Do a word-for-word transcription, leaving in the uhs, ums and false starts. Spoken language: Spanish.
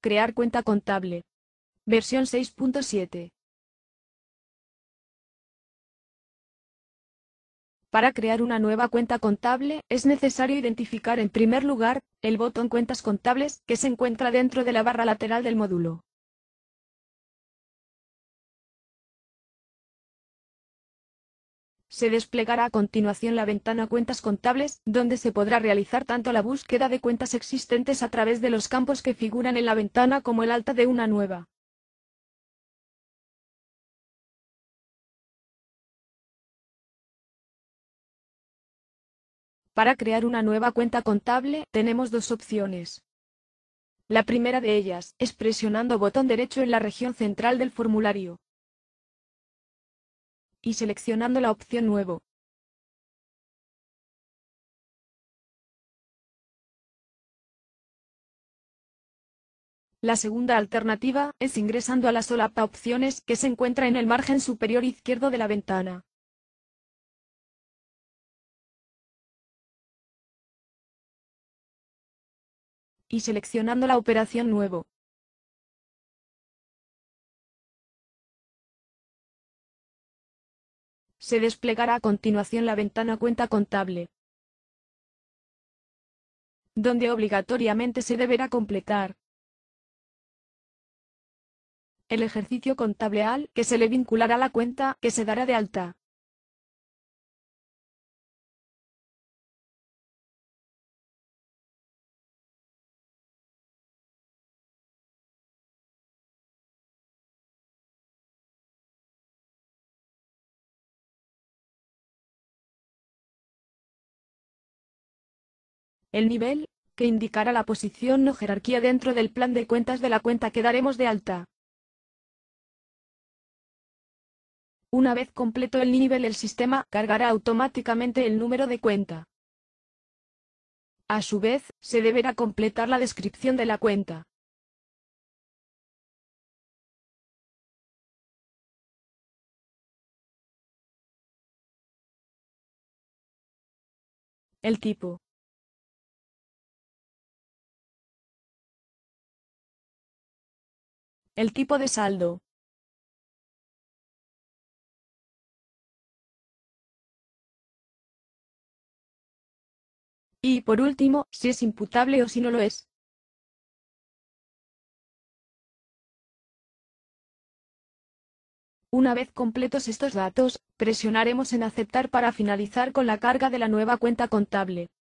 Crear cuenta contable. Versión seis punto siete. Para crear una nueva cuenta contable, es necesario identificar en primer lugar, el botón Cuentas contables, que se encuentra dentro de la barra lateral del módulo. Se desplegará a continuación la ventana Cuentas contables, donde se podrá realizar tanto la búsqueda de cuentas existentes a través de los campos que figuran en la ventana como el alta de una nueva. Para crear una nueva cuenta contable, tenemos dos opciones. La primera de ellas, es presionando botón derecho en la región central del formulario y seleccionando la opción Nuevo. La segunda alternativa, es ingresando a la solapa Opciones, que se encuentra en el margen superior izquierdo de la ventana. Y seleccionando la operación Nuevo. Se desplegará a continuación la ventana Cuenta contable, donde obligatoriamente se deberá completar el ejercicio contable al que se le vinculará la cuenta que se dará de alta. El nivel, que indicará la posición o jerarquía dentro del plan de cuentas de la cuenta que daremos de alta. Una vez completo el nivel, el sistema cargará automáticamente el número de cuenta. A su vez, se deberá completar la descripción de la cuenta. El tipo. El tipo de saldo. Y por último, si es imputable o si no lo es. Una vez completos estos datos, presionaremos en Aceptar para finalizar con la carga de la nueva cuenta contable.